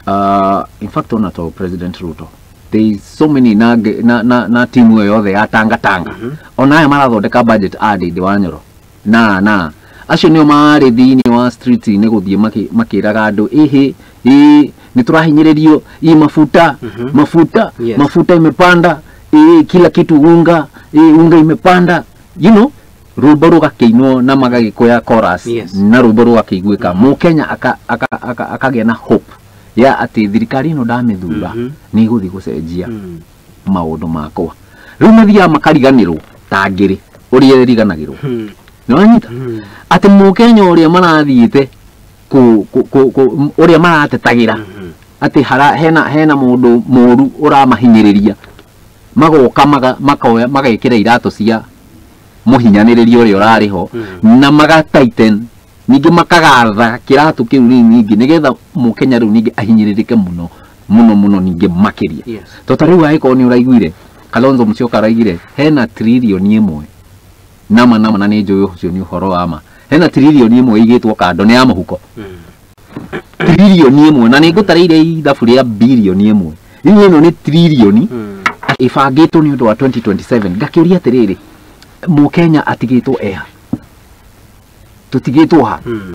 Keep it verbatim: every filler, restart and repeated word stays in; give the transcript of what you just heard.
uh, in fact on to President Ruto there is so many na na na, na timu yothe ya tangatanga mm -hmm. ona ya marathondeka budget adi de wanyoro na na acio nio maari thini wa street ni guthie makiraga andu ihi i ni turahinyiririo i mafuta mm -hmm. mafuta yes. mafuta imepanda i kila kitu unga i unga imepanda you know rwimbo rugakiinwo na magagikoya chorus yes. na rwimbo rugakiiguika mm -hmm. mukenya aka aka akagia na hope ya ati thirikari no ndamithura mm -hmm. ni guthi gucenjia mm -hmm. maundu makwa riu mathia makariganirwo ta ngiri uri riganagirwo mm -hmm. no anyita mm -hmm. ati mukenya uri marathiite ku ku uri maratetagira mm -hmm. ati hara hena hena mundu muru uramahinyiriria magoka makoya magekira iratu cia muhinyaniriria uri urariho mm -hmm. na magataiten ningi makagatha kiratu kiu ningi nigetha mukenya riu ningi ahinyiririke muno muno muno ningi makiria yes. tota riu aiko ni uraiguire Kalonzo Musyoka araigire hena trillion imwe nama nama na ni njuyo ucio ni uhoro ama hena trillion imwe igitwo kando ni amahuko mm. trillion imwe na ni ngutareire ithabu ria billion imwe ini ino ni trillion mm. ifangitwo ni undu wa twenty twenty-seven ngakiuria atiriri mukenya atigitwo eha tutigitwo ha mm.